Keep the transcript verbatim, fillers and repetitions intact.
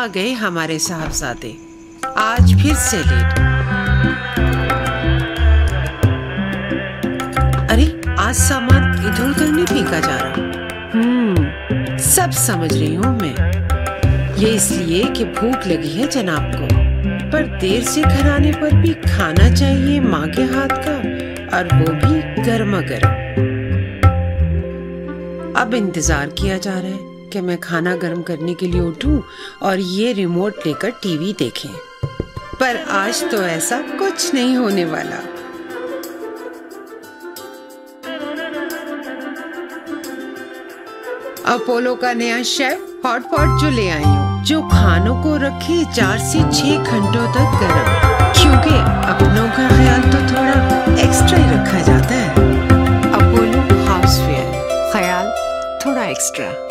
आ गए हमारे साहबजादे, आज फिर से लेट। अरे आज सामान इधर उधर नहीं फेंका जा रहा। हम्म सब समझ रही हूँ मैं। ये इसलिए कि भूख लगी है जनाब को, पर देर से घर आने पर भी खाना चाहिए माँ के हाथ का, और वो भी गर्मा गर्म। अब इंतजार किया जा रहा है कि मैं खाना गर्म करने के लिए उठूं और ये रिमोट लेकर टीवी देखें, पर आज तो ऐसा कुछ नहीं होने वाला। अपोलो का नया शेफ हॉट पॉट जो ले आई हूँ, जो खानों को रखे चार से छह घंटों तक गर्म, क्योंकि अपनों का ख्याल तो थोड़ा एक्स्ट्रा ही रखा जाता है। अपोलो हाउसवेयर, ख्याल थोड़ा एक्स्ट्रा।